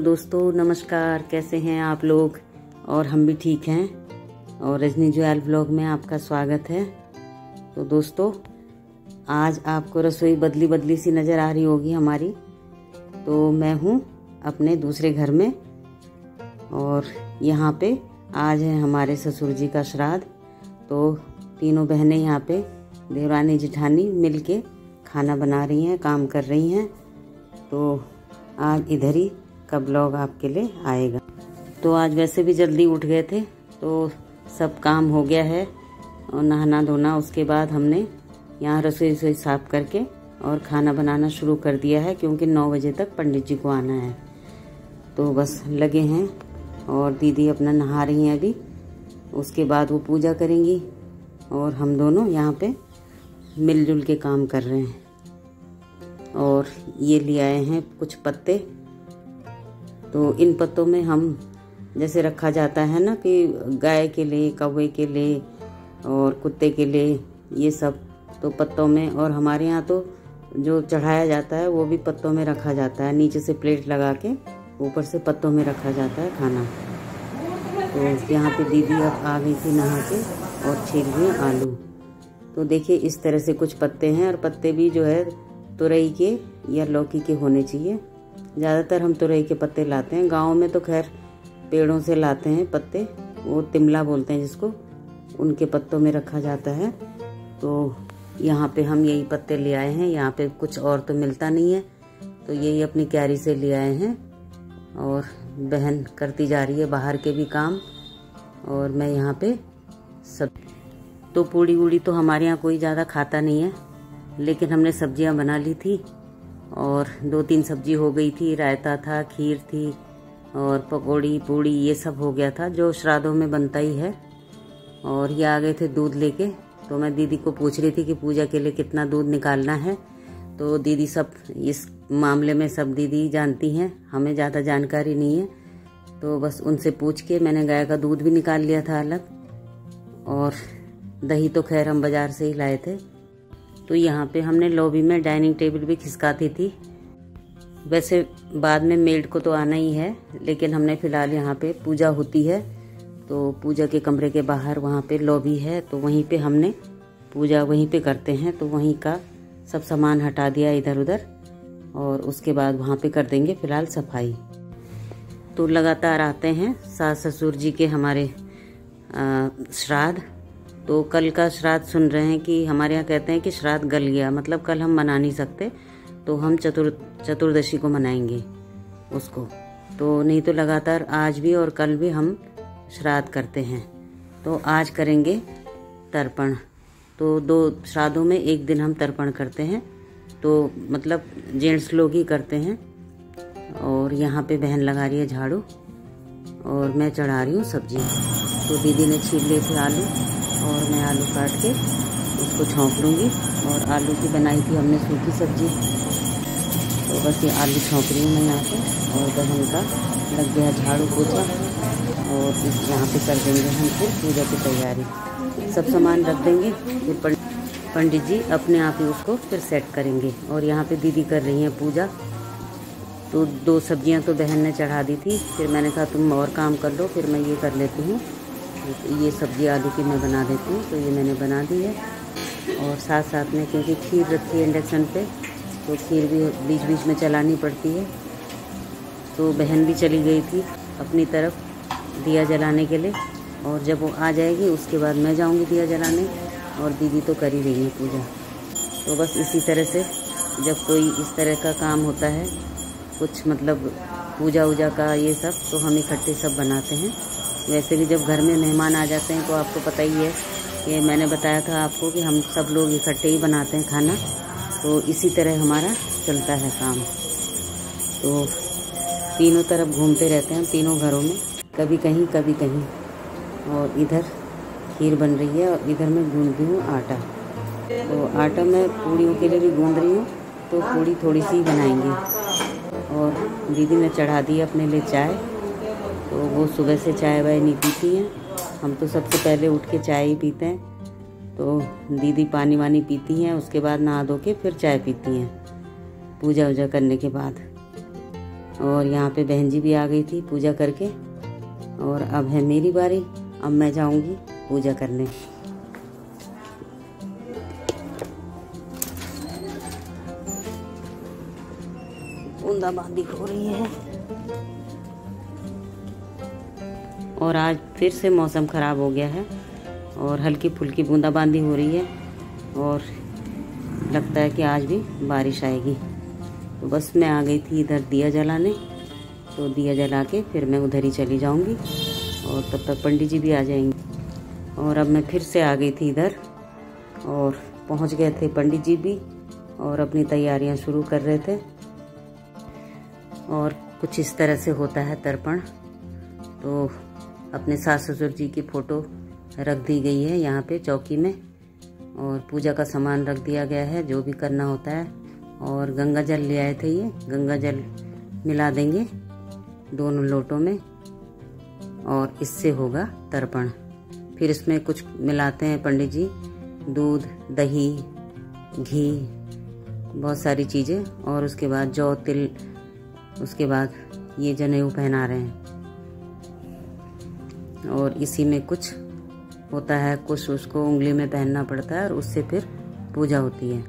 दोस्तों, नमस्कार। कैसे हैं आप लोग? और हम भी ठीक हैं। और रजनी ज्वेल व्लॉग में आपका स्वागत है। तो दोस्तों, आज आपको रसोई बदली बदली सी नज़र आ रही होगी हमारी। तो मैं हूँ अपने दूसरे घर में और यहाँ पे आज है हमारे ससुर जी का श्राद्ध। तो तीनों बहनें यहाँ पे देवरानी जिठानी मिलके खाना बना रही हैं, काम कर रही हैं। तो आज इधर ही का ब्लॉग आपके लिए आएगा। तो आज वैसे भी जल्दी उठ गए थे, तो सब काम हो गया है और नहाना धोना। उसके बाद हमने यहाँ रसोई साफ करके और खाना बनाना शुरू कर दिया है, क्योंकि 9 बजे तक पंडित जी को आना है। तो बस लगे हैं और दीदी अपना नहा रही हैं अभी। उसके बाद वो पूजा करेंगी और हम दोनों यहाँ पे मिलजुल के काम कर रहे हैं। और ये ले आए हैं कुछ पत्ते। तो इन पत्तों में हम जैसे रखा जाता है ना कि गाय के लिए, कौवे के लिए और कुत्ते के लिए, ये सब तो पत्तों में। और हमारे यहाँ तो जो चढ़ाया जाता है वो भी पत्तों में रखा जाता है। नीचे से प्लेट लगा के ऊपर से पत्तों में रखा जाता है खाना। तो यहाँ पे दीदी अब आ गई थी नहा के और छील रही हैं आलू। तो देखिए इस तरह से कुछ पत्ते हैं, और पत्ते भी जो है तुरई के या लौकी के होने चाहिए। ज़्यादातर हम तुरई के पत्ते लाते हैं। गांव में तो खैर पेड़ों से लाते हैं पत्ते, वो तिमला बोलते हैं जिसको, उनके पत्तों में रखा जाता है। तो यहाँ पे हम यही पत्ते ले आए हैं। यहाँ पे कुछ और तो मिलता नहीं है, तो यही अपनी क्यारी से ले आए हैं। और बहन करती जा रही है बाहर के भी काम, और मैं यहाँ पे सब। तो पूड़ी वूड़ी तो हमारे यहाँ कोई ज़्यादा खाता नहीं है, लेकिन हमने सब्जियां बना ली थी और 2-3 सब्जी हो गई थी। रायता था, खीर थी और पकौड़ी पूड़ी ये सब हो गया था, जो श्राद्धों में बनता ही है। और ये आ गए थे दूध लेके। तो मैं दीदी को पूछ रही थी कि पूजा के लिए कितना दूध निकालना है। तो दीदी सब इस मामले में सब दीदी जानती हैं, हमें ज़्यादा जानकारी नहीं है। तो बस उनसे पूछ के मैंने गाय का दूध भी निकाल लिया था अलग, और दही तो खैर हम बाज़ार से ही लाए थे। तो यहाँ पे हमने लॉबी में डाइनिंग टेबल भी खिसकाती थी। वैसे बाद में मेड को तो आना ही है, लेकिन हमने फ़िलहाल यहाँ पे पूजा होती है तो पूजा के कमरे के बाहर वहाँ पे लॉबी है, तो वहीं पे हमने पूजा वहीं पे करते हैं। तो वहीं का सब सामान हटा दिया इधर उधर, और उसके बाद वहाँ पे कर देंगे फ़िलहाल सफाई। तो लगातार आते हैं सास ससुर जी के हमारे श्राद्ध। तो कल का श्राद्ध सुन रहे हैं कि हमारे यहाँ कहते हैं कि श्राद्ध गल गया, मतलब कल हम मना नहीं सकते, तो हम चतुर्दशी को मनाएंगे उसको। तो नहीं तो लगातार आज भी और कल भी हम श्राद्ध करते हैं। तो आज करेंगे तर्पण। तो 2 श्राद्धों में एक दिन हम तर्पण करते हैं, तो मतलब जेंट्स लोग ही करते हैं। और यहाँ पे बहन लगा रही है झाड़ू और मैं चढ़ा रही हूँ सब्जी। तो दीदी ने छील लिए थे आलू और मैं आलू काट के उसको छौंक लूँगी। और आलू की बनाई थी हमने सूखी सब्जी। तो बस ये आलू छौंक रही हूँ मैं यहाँ पे, और बहन का लग गया झाड़ू पोछा। और इस यहाँ पे कर देंगे हम फिर पूजा की तैयारी। सब सामान रख देंगे, फिर पंडित जी अपने आप ही उसको फिर सेट करेंगे। और यहाँ पे दीदी कर रही हैं पूजा। तो 2 सब्जियाँ तो बहन ने चढ़ा दी थी, फिर मैंने कहा तुम और काम कर लो, फिर मैं ये कर लेती हूँ। ये सब्जी आलू की मैं बना देती हूँ। तो ये मैंने बना दी है। और साथ साथ में क्योंकि खीर रखी है इंडक्शन पे, तो खीर भी बीच बीच में चलानी पड़ती है। तो बहन भी चली गई थी अपनी तरफ दिया जलाने के लिए, और जब वो आ जाएगी उसके बाद मैं जाऊंगी दिया जलाने। और दीदी तो कर ही रही है पूजा। तो बस इसी तरह से जब कोई इस तरह का काम होता है, कुछ मतलब पूजा वूजा का ये सब, तो हम इकट्ठे सब बनाते हैं। वैसे भी जब घर में मेहमान आ जाते हैं तो आपको पता ही है कि मैंने बताया था आपको कि हम सब लोग इकट्ठे ही बनाते हैं खाना। तो इसी तरह हमारा चलता है काम। तो तीनों तरफ घूमते रहते हैं, तीनों घरों में, कभी कहीं कभी कहीं। और इधर खीर बन रही है और इधर मैं गूंद रही हूँ आटा। तो आटा मैं पूड़ियों के लिए भी गूंद रही हूँ, तो पूड़ी थोड़ी सी बनाएंगे। और दीदी ने चढ़ा दी अपने लिए चाय। तो वो सुबह से चाय वाय नहीं पीती हैं, हम तो सबसे पहले उठ के चाय ही पीते हैं। तो दीदी पानी वानी पीती हैं, उसके बाद नहा धो के फिर चाय पीती हैं पूजा वूजा करने के बाद। और यहाँ पे बहन जी भी आ गई थी पूजा करके। और अब है मेरी बारी, अब मैं जाऊंगी पूजा करने। बूंदाबांदी हो रही है और आज फिर से मौसम ख़राब हो गया है और हल्की फुल्की बूंदाबांदी हो रही है और लगता है कि आज भी बारिश आएगी। तो बस मैं आ गई थी इधर दिया जलाने, तो दिया जला के फिर मैं उधर ही चली जाऊंगी और तब तक पंडित जी भी आ जाएंगे। और अब मैं फिर से आ गई थी इधर और पहुंच गए थे पंडित जी भी और अपनी तैयारियां शुरू कर रहे थे। और कुछ इस तरह से होता है तर्पण। तो अपने सास ससुर जी की फ़ोटो रख दी गई है यहाँ पे चौकी में और पूजा का सामान रख दिया गया है जो भी करना होता है। और गंगा जल ले आए थे, ये गंगा जल मिला देंगे दोनों लोटों में और इससे होगा तर्पण। फिर इसमें कुछ मिलाते हैं पंडित जी, दूध, दही, घी, बहुत सारी चीज़ें और उसके बाद जौ, तिल, उसके बाद ये जनेऊ पहना रहे हैं। और इसी में कुछ होता है, कुछ उसको उंगली में पहनना पड़ता है और उससे फिर पूजा होती है।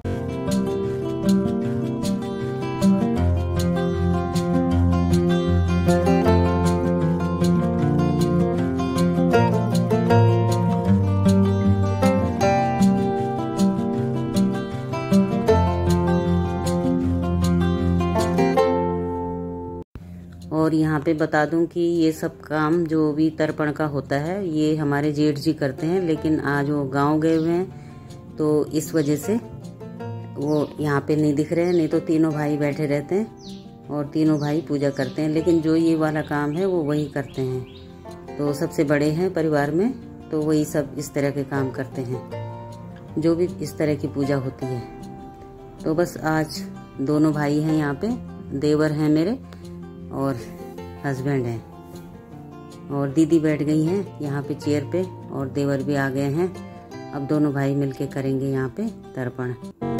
और यहाँ पे बता दूं कि ये सब काम जो भी तर्पण का होता है ये हमारे जेठ जी करते हैं, लेकिन आज वो गांव गए हुए हैं तो इस वजह से वो यहाँ पे नहीं दिख रहे हैं। नहीं तो तीनों भाई बैठे रहते हैं और तीनों भाई पूजा करते हैं, लेकिन जो ये वाला काम है वो वही करते हैं। तो सबसे बड़े हैं परिवार में, तो वही सब इस तरह के काम करते हैं जो भी इस तरह की पूजा होती है। तो बस आज दोनों भाई हैं यहाँ पे, देवर हैं मेरे और हस्बैंड हैं और दीदी बैठ गई हैं यहाँ पे चेयर पे और देवर भी आ गए हैं। अब दोनों भाई मिलके करेंगे यहाँ पे तर्पण।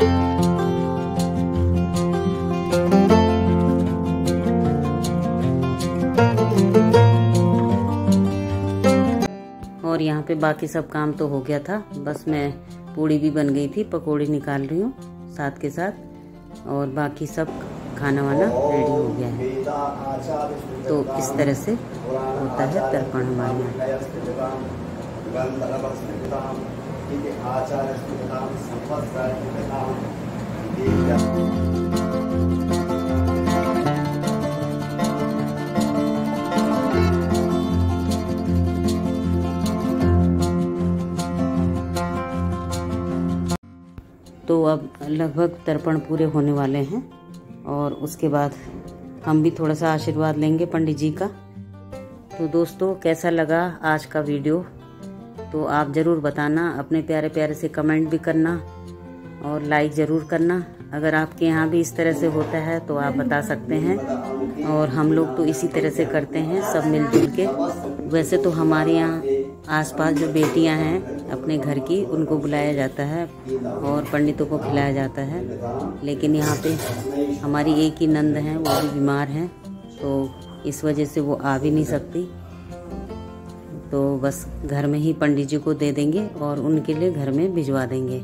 और यहाँ पे बाकी सब काम तो हो गया था, बस मैं पूड़ी भी बन गई थी, पकौड़ी निकाल रही हूँ साथ के साथ और बाकी सब खाना वाना रेडी हो गया है। तो इस तरह से होता है तर्पण हमारे यहाँ। तो अब लगभग तर्पण पूरे होने वाले हैं और उसके बाद हम भी थोड़ा सा आशीर्वाद लेंगे पंडित जी का। तो दोस्तों कैसा लगा आज का वीडियो तो आप ज़रूर बताना, अपने प्यारे प्यारे से कमेंट भी करना और लाइक ज़रूर करना। अगर आपके यहाँ भी इस तरह से होता है तो आप बता सकते हैं। और हम लोग तो इसी तरह से करते हैं सब मिलजुल के। वैसे तो हमारे यहाँ आसपास जो बेटियां हैं अपने घर की, उनको बुलाया जाता है और पंडितों को खिलाया जाता है, लेकिन यहाँ पे हमारी एक ही नंद हैं, वो भी बीमार हैं, तो इस वजह से वो आ भी नहीं सकती। तो बस घर में ही पंडित जी को दे देंगे और उनके लिए घर में भिजवा देंगे।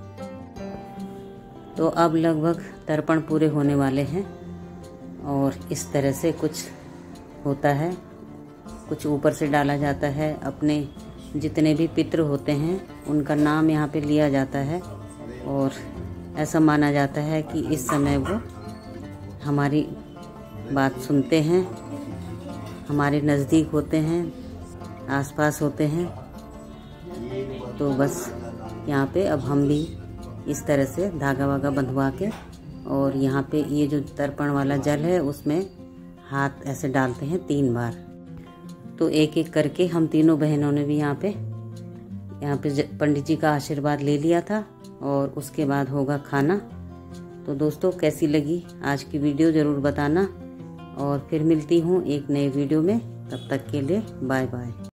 तो अब लगभग तर्पण पूरे होने वाले हैं और इस तरह से कुछ होता है। कुछ ऊपर से डाला जाता है, अपने जितने भी पितृ होते हैं उनका नाम यहाँ पे लिया जाता है और ऐसा माना जाता है कि इस समय वो हमारी बात सुनते हैं, हमारे नज़दीक होते हैं, आसपास होते हैं। तो बस यहाँ पे अब हम भी इस तरह से धागा वागा बंधवा के और यहाँ पे ये जो तर्पण वाला जल है उसमें हाथ ऐसे डालते हैं 3 बार। तो एक एक करके हम तीनों बहनों ने भी यहाँ पे पंडित जी का आशीर्वाद ले लिया था और उसके बाद होगा खाना। तो दोस्तों कैसी लगी आज की वीडियो ज़रूर बताना और फिर मिलती हूँ एक नए वीडियो में। तब तक के लिए बाय बाय।